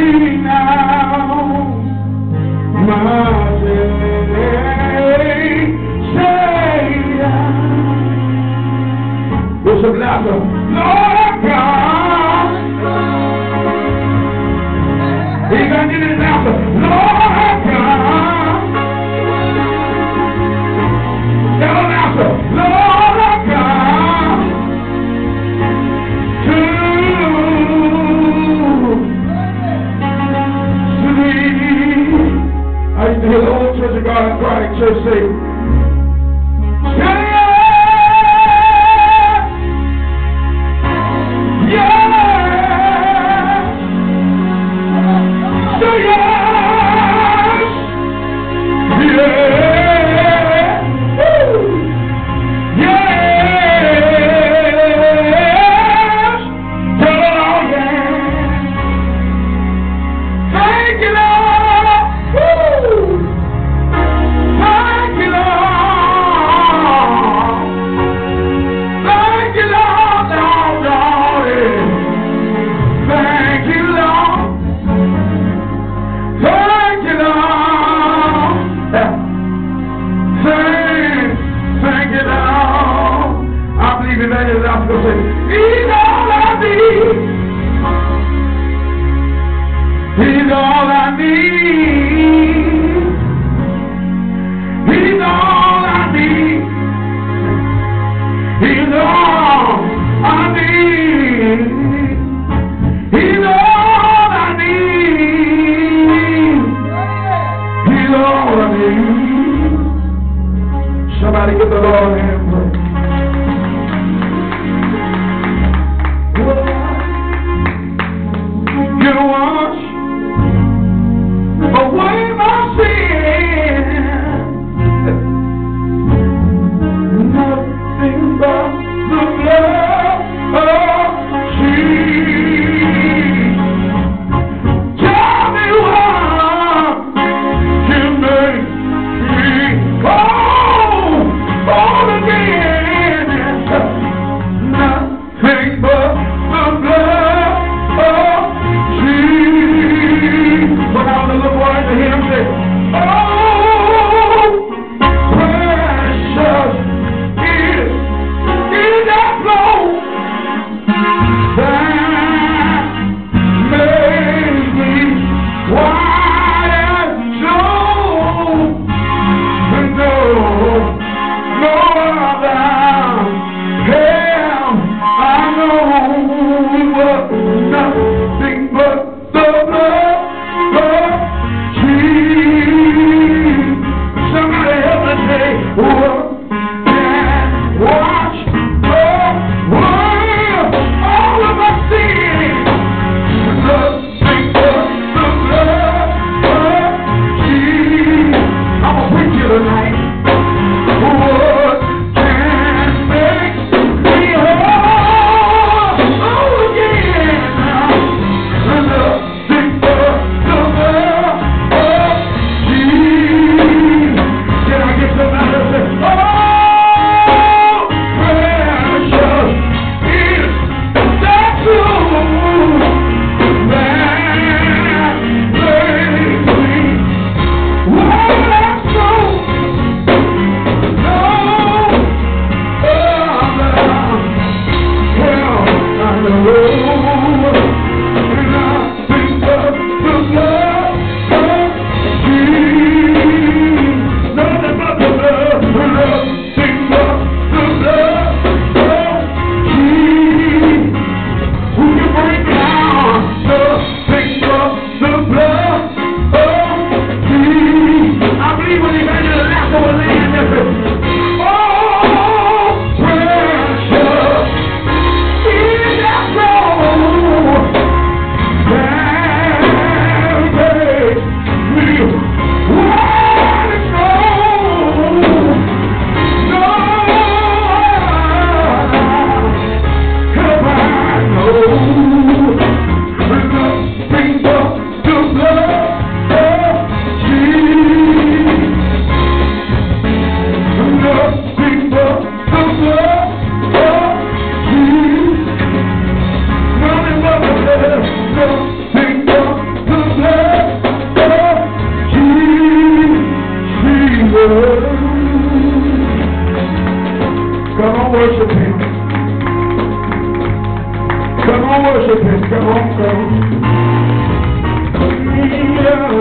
now, my Savior. With some laughter, Lord God. He got to get it laughter, Lord God. Tell him laughter, Lord God. To sleep. I used to hear the old Church of God in Christ church say, He's all I need. He's all I need. He's all I need. He's all I need. He's all I need. Somebody give the Lord a hand, praise. You wash away my sin. Nothing but the blood of Jesus. Tell me what can make me born again. Nothing but the blood of Jesus.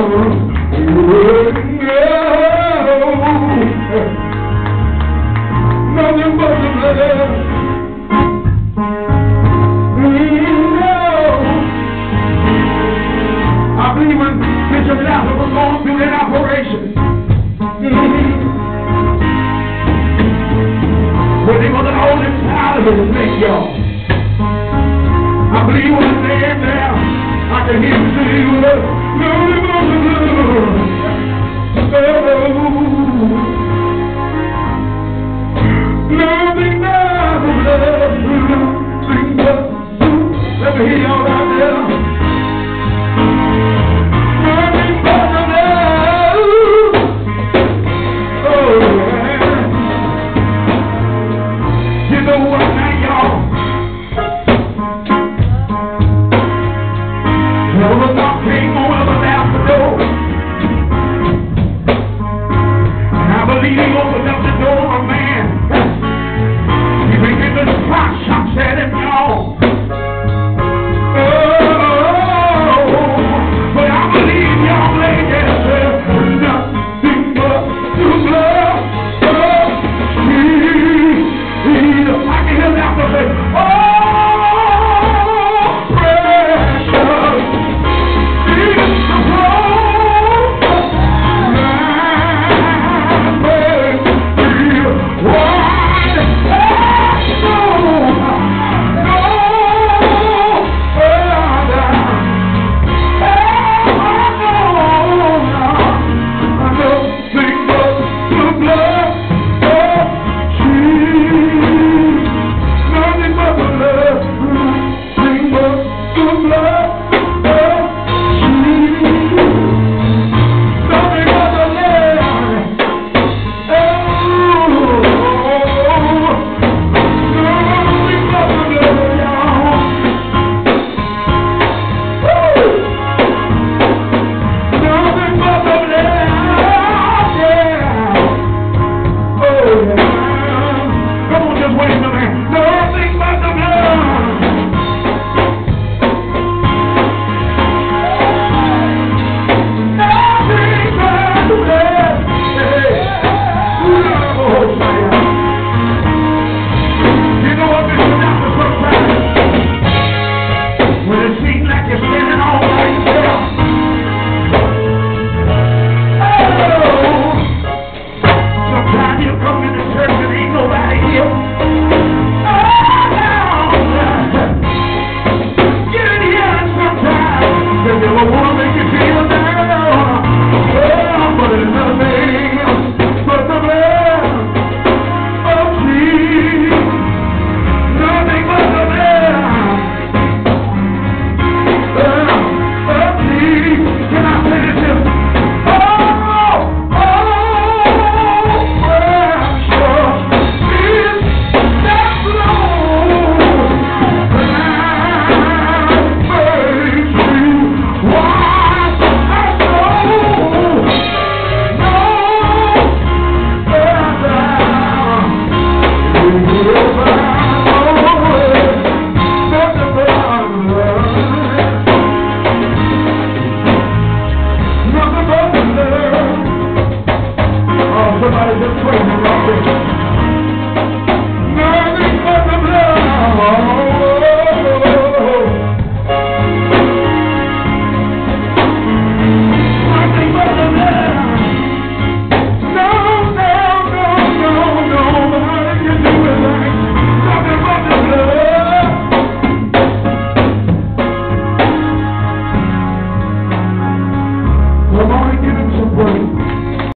Nothing but the blood. I believe when Bishop Laffer was going through that operation, when they was holding out of his neck, y'all. I believe when they in there, I can hear him say,